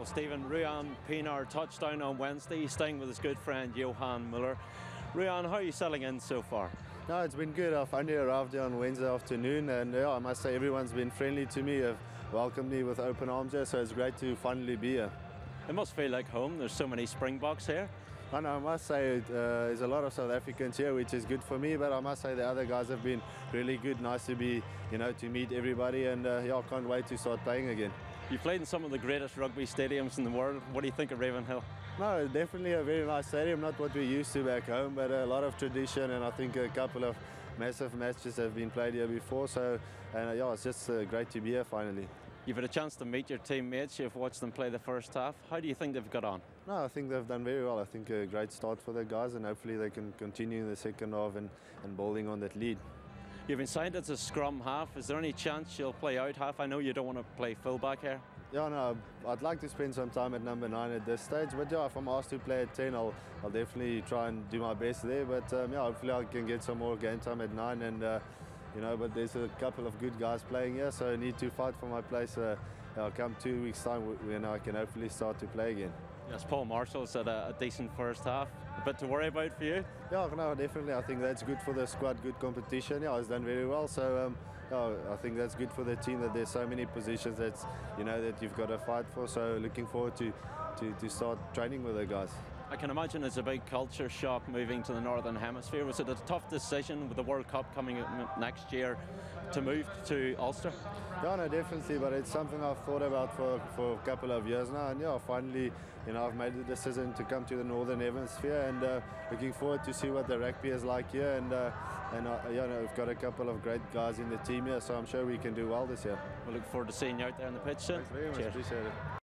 Well, Stephen, Ruan Pienaar touched down on Wednesday, staying with his good friend Johan Muller. Ruan, how are you settling in so far? No, it's been good. I've only arrived here on Wednesday afternoon, and I must say everyone's been friendly to me, have welcomed me with open arms here, so it's great to finally be here. It must feel like home. There's so many Springboks here. And I must say there's a lot of South Africans here, which is good for me, but I must say the other guys have been really good. Nice to be, to meet everybody, and I can't wait to start playing again. You played in some of the greatest rugby stadiums in the world. What do you think of Ravenhill? No, definitely a very nice stadium, not what we're used to back home, but a lot of tradition, and I think a couple of massive matches have been played here before, so it's just great to be here finally. You've had a chance to meet your teammates, you've watched them play the first half. How do you think they've got on? No, I think they've done very well. I think a great start for the guys, and hopefully they can continue in the second half and building on that lead. You've been signed as a scrum half. Is there any chance you'll play out half? I know you don't want to play fullback here. Yeah, no, I'd like to spend some time at number 9 at this stage, but if I'm asked to play at 10, I'll definitely try and do my best there, but hopefully I can get some more game time at 9, and but there's a couple of good guys playing here, so I need to fight for my place. I'll come 2 weeks' time when I can hopefully start to play again. Yes, Paul Marshall's had a decent first half. A bit to worry about for you? Yeah, no, definitely. I think that's good for the squad, good competition. Yeah, he's done very well. So I think that's good for the team that there's so many positions that you've got to fight for. So looking forward to start training with the guys. I can imagine it's a big culture shock moving to the Northern Hemisphere. Was it a tough decision with the World Cup coming up next year to move to Ulster? Yeah, no, definitely, but it's something I've thought about for a couple of years now, and finally, I've made the decision to come to the Northern Hemisphere, and looking forward to see what the rugby is like here, and we've got a couple of great guys in the team here, so I'm sure we can do well this year. We'll look forward to seeing you out there on the pitch soon. Thanks very much, appreciate it.